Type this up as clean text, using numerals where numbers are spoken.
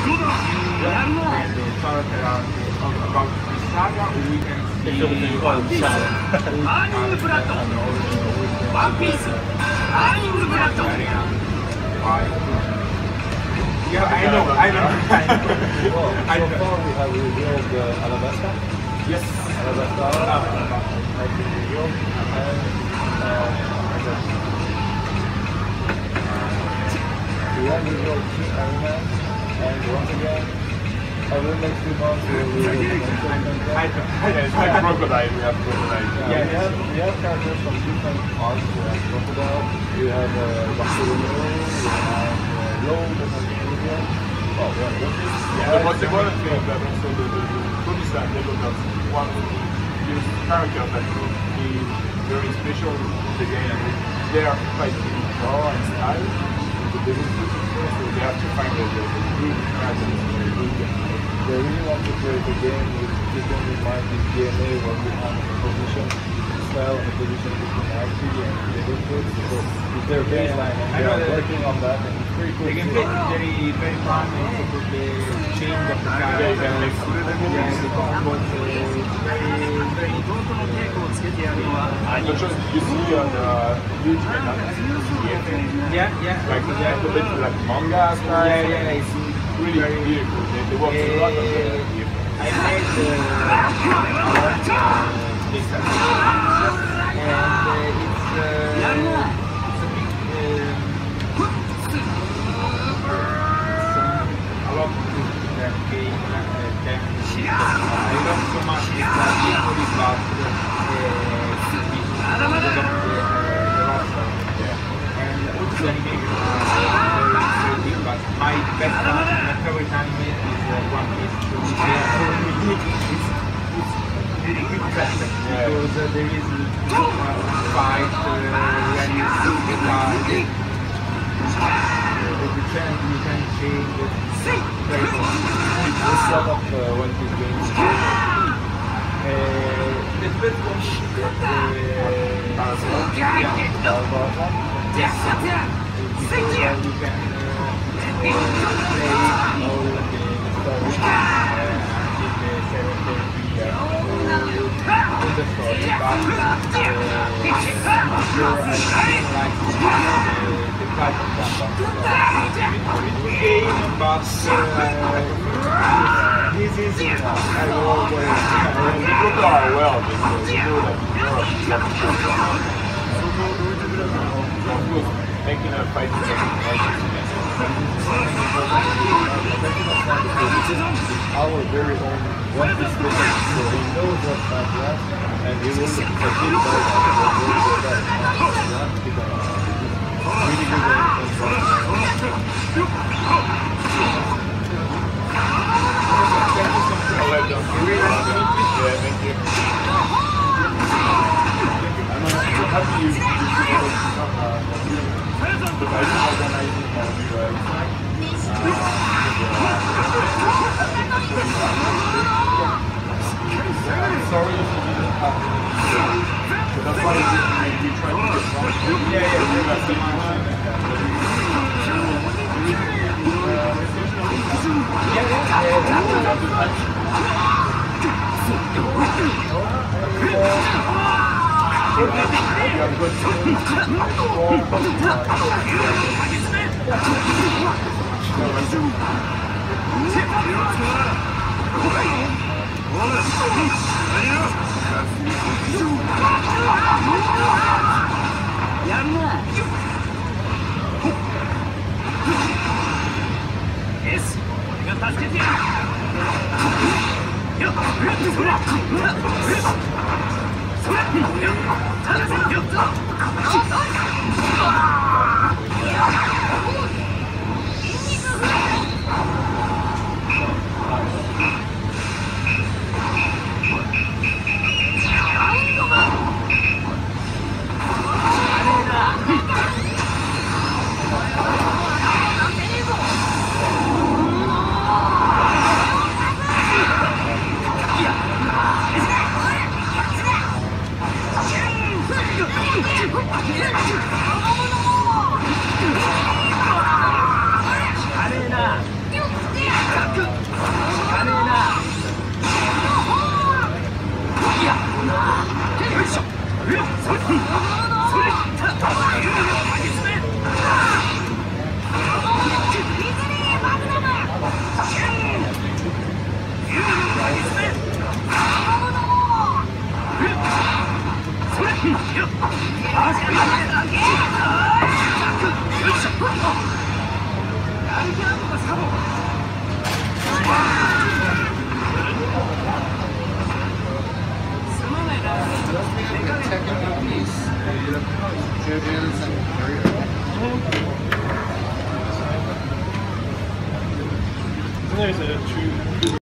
Yeah, I know. So far we have revealed Alabasta. Yes. Alabasta has been revealed. We have revealed Animo, and once again, over the next 2 months we will reveal the Crocodile. We have crocodile. Yeah, we have characters from different arcs. We have Crocodile, we have Barcelona, we have Low, oh, yeah, but the one thing that also the Tourist that developed one of these characters that could be very special in the game. They are fighting power and style, but they will put it first, so they have to find the good characters. They really want to create a game with keeping in mind this DNA where we have a position style and a position between RP and developers. So it's their baseline and they are working on that and it's pretty cool. They can make it very fun and also put the change of the character. Yeah, you can make the combos very not just you see on YouTube like a bit like manga style. Yeah, it's really beautiful. They work a lot on that. I made this and it's a big a lot of that game I love so much this but and also animation very big, but my best my favorite anime is One Piece. It's really good aspect because there is fight when you see the card, the chance you can change very well. This sort of One Piece games. The first one is you can play all the story this is I making a fight our very own One Piece special, so he knows what's not left, and he will forgive that really sorry if you didn't have that's why we try to get one. Technical piece, JoJo's and There's a true